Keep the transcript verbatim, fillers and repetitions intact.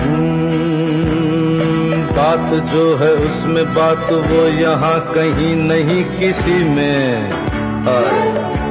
हम्म, बात जो है उसमें बात वो यहाँ कहीं नहीं किसी में।